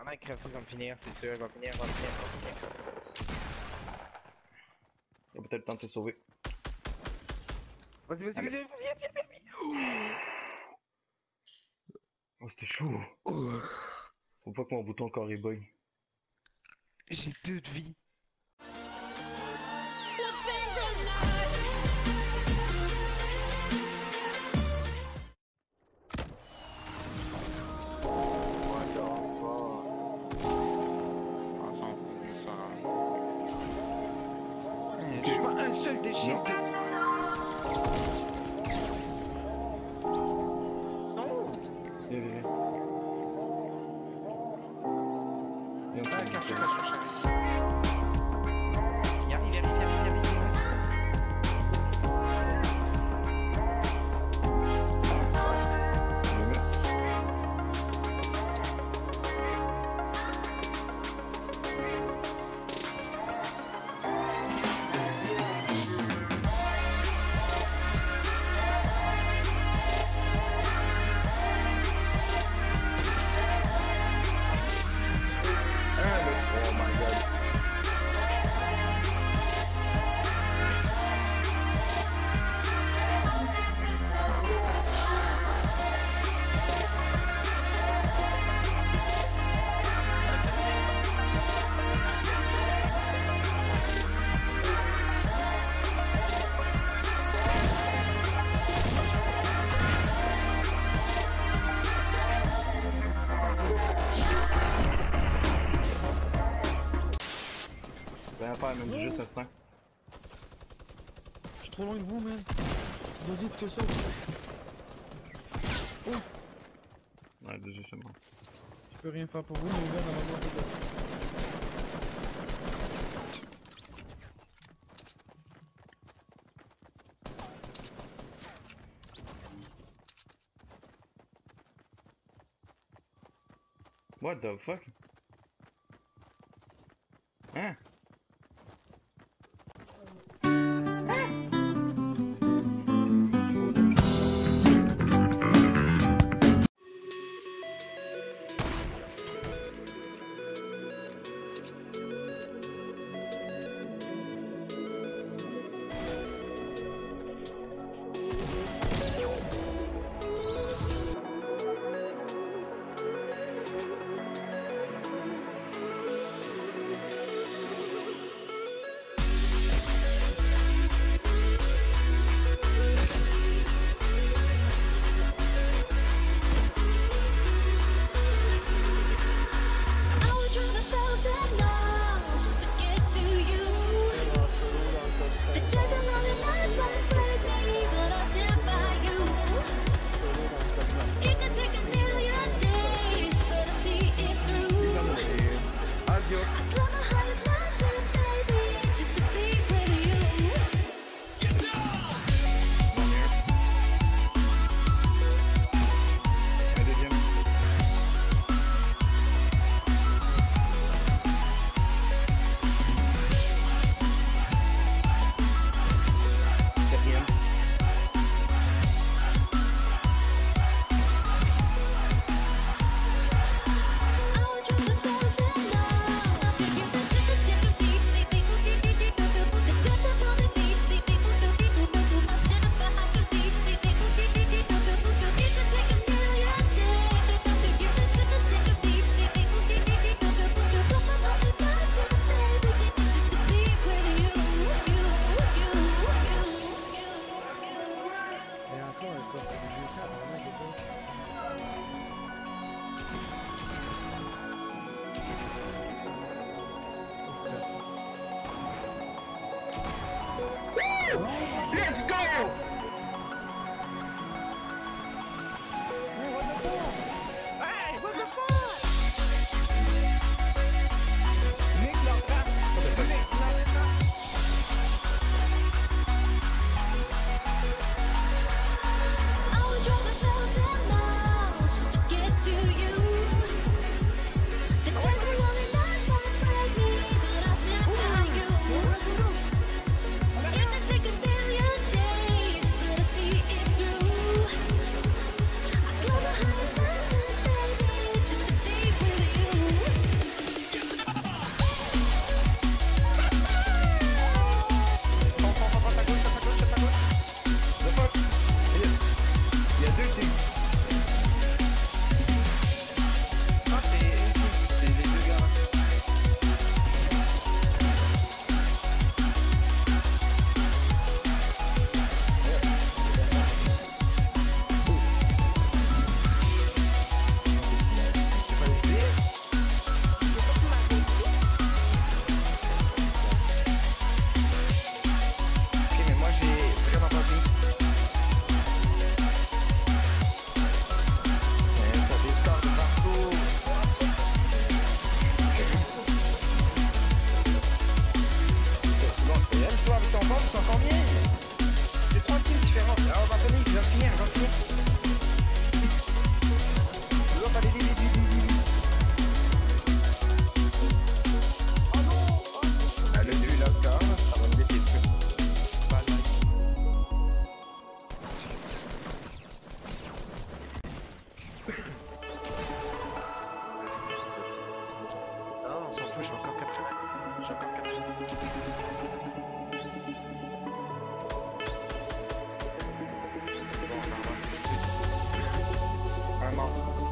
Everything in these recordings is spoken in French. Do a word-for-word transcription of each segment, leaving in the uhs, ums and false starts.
Tabarnak, il faut qu'on finir, c'est sûr, il va finir, il va finir, il va finir. Y'a peut-être le temps de te sauver. Vas-y, vas-y, vas-y, viens, viens, viens, viens. Oh, c'était chaud. Faut pas que mon bouton corps est bug. J'ai deux de vie. Je vois un seul déchet de... Non. Viens, viens, viens. Viens, Ah, viens, cache, viens. cache, cache. Il arrive, il arrive, il arrive, il arrive. Rien à faire, même juste un snipe. Je suis trop loin de vous, man. Vas-y, fais ça. Oh, Ouais, déjà c'est bon. je peux rien faire pour vous, mais gars, normalement, c'est ça. What the fuck? Hein? j'ai encore quatre-vingts. J'ai encore quatre-vingts. Bon, on va avancer tout de suite. Un mort.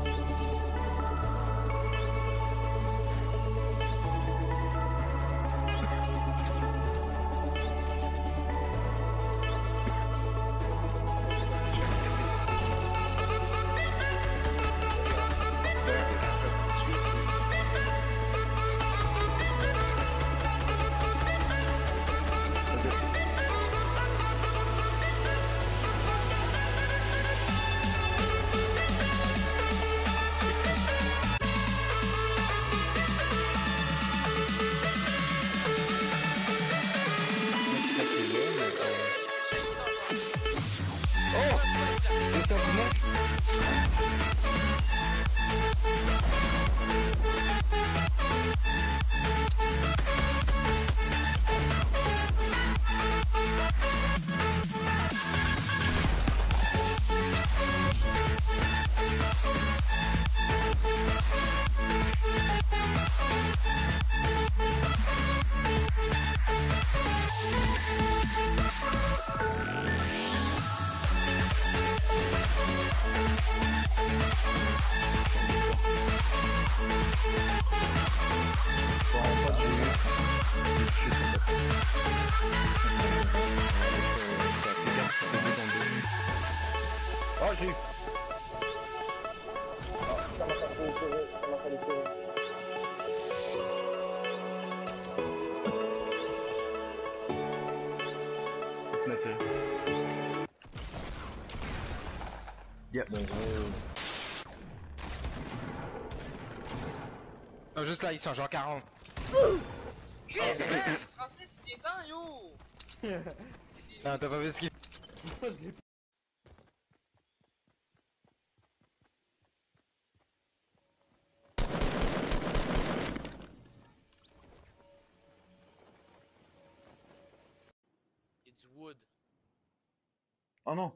Oh, j'ai eu. C'est naturel. Yes. Ils sont juste là, ils sont genre quarante. Chris, man! Francis, il est temps, yo! Non, t'as pas vu ce qu'il... Moi je l'ai pas. Il y a du wood. Oh non.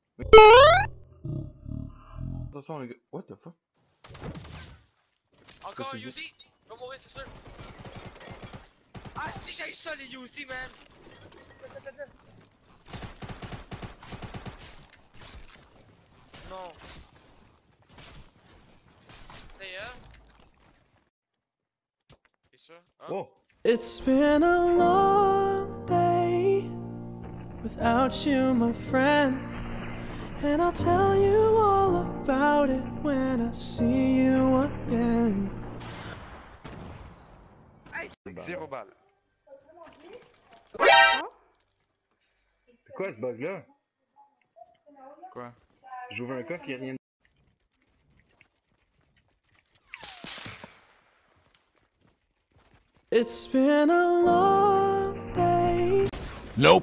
Attention les gars. What the fuck? Encore un c'est U Z! Il va mourir, c'est sûr! Ah, si j'ai ça, les U Z, man! Non. D'ailleurs. C'est ça? Hein? Oh! It's been a long day without you, my friend. And I'll tell you all about it when I see you again. Zéro balle. C'est quoi ce bug là? Quoi? J'ouvre un coffre, y'a rien. It's been a long day. Nope.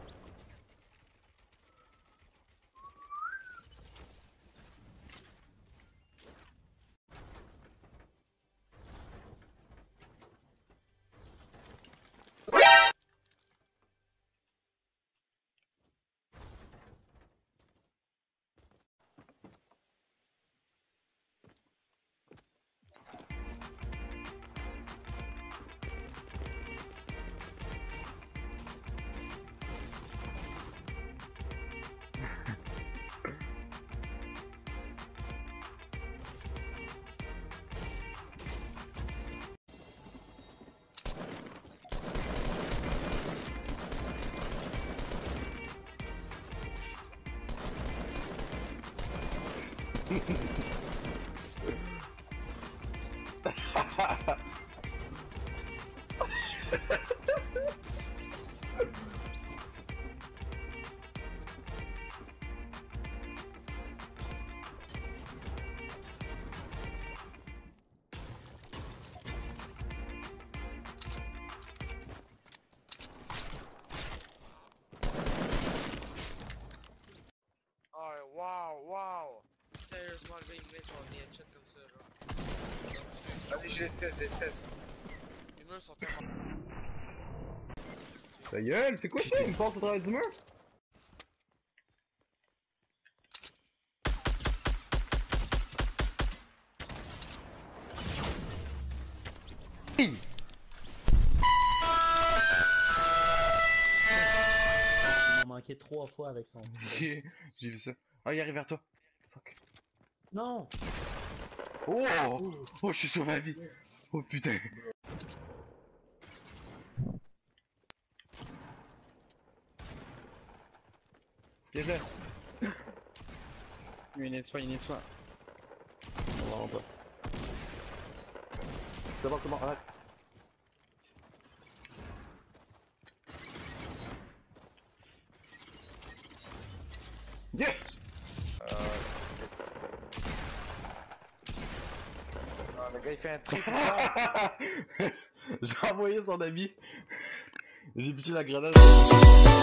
Oh, wow, wow! Sérieusement, le gars, il met son headshot comme ça, genre. Allez, je les teste, je les teste. Les murs sont tellement. Ta gueule, c'est quoi ça? Il me passe au travers du mur? craqué trois fois avec son J'ai j'ai vu ça. Oh, il arrive vers toi. Fuck. Non! Oh! Oh, je suis sauvé la vie. Oh putain. Viens là. Il est soit, il est soit. Non, vraiment pas. C'est bon, c'est bon, arrête. Yes! Ah, le gars il fait un triple. J'ai envoyé son ami. J'ai piqué la grenade.